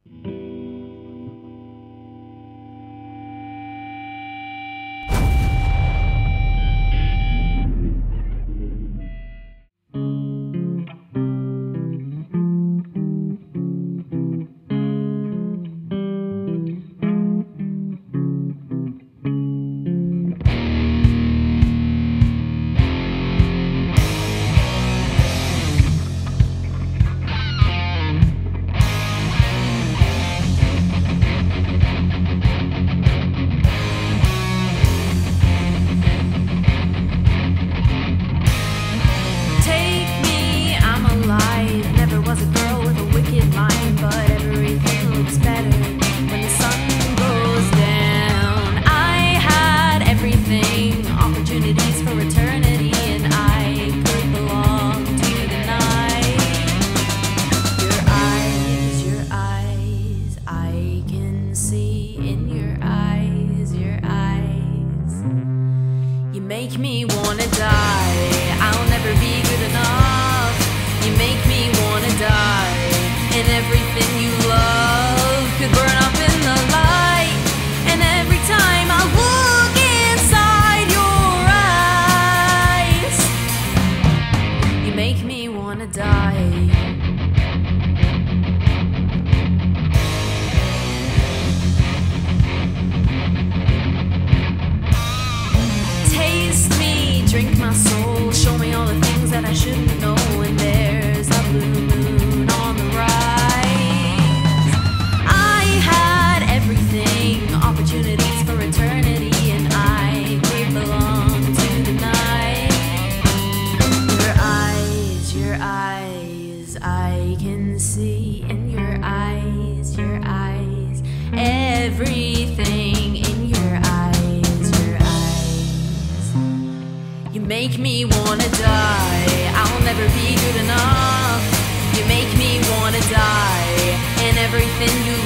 make me wanna die. I'll never be good enough. You make me wanna die. And everything you love could burn up in the light. And every time I look inside your eyes, you make me wanna die. Drink my soul, show me all the things that I shouldn't know. And there's a blue moon on the rise. I had everything, opportunities for eternity, and I could belong to the night. Your eyes, I can see in your eyes, everything in your eyes. You make me wanna die. I'll never be good enough. You make me wanna die. And everything you